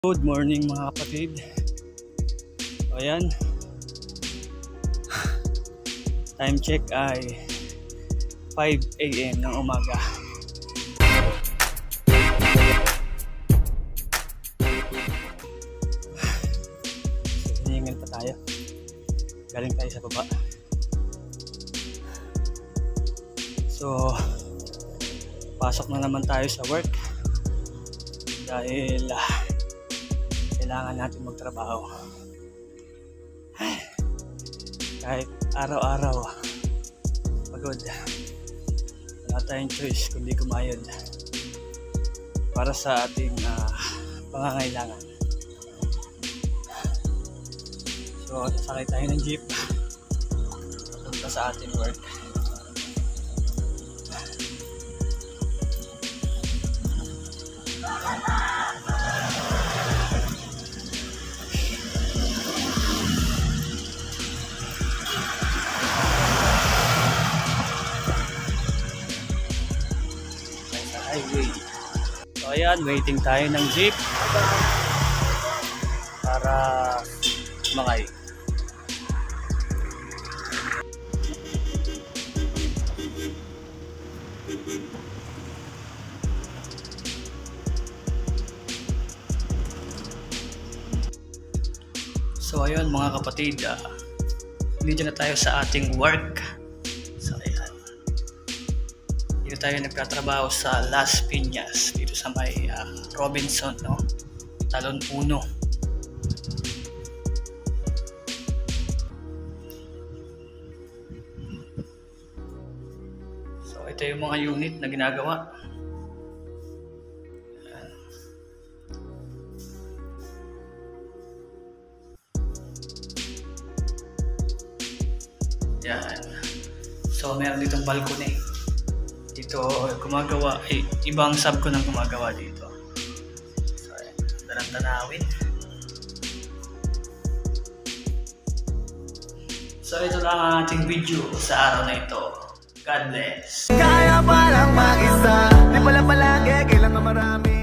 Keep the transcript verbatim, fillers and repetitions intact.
Good morning mga kapatid. So ayan, time check ay five A M ng umaga. So hiningal pa tayo. Galing tayo sa baba. So pasok na naman tayo sa work dahil uh, kailangan natin magtrabaho. Kahit araw-araw pagod, wala tayong choice kundi kumayod para sa ating uh, pangangailangan. So sakay tayo ng jeep papunta sa ating work. Highway. So ayan, waiting tayo ng jeep para sumakay. So ayun mga kapatid, uh, dito na tayo sa ating work. So ayan, dito tayo nagtatrabaho sa Las Piñas, dito sa may uh, Robinson, no? Talon uno. So ito yung mga unit na ginagawa. Yan. So meron ditong balcony. Dito gumagawa, eh, ibang sub ko nang gumagawa dito. So ayan, darang tanawin. So ito lang ang ating video sa araw na ito. God bless. Kaya palang mag-isa, di pala palagi, kailangan marami.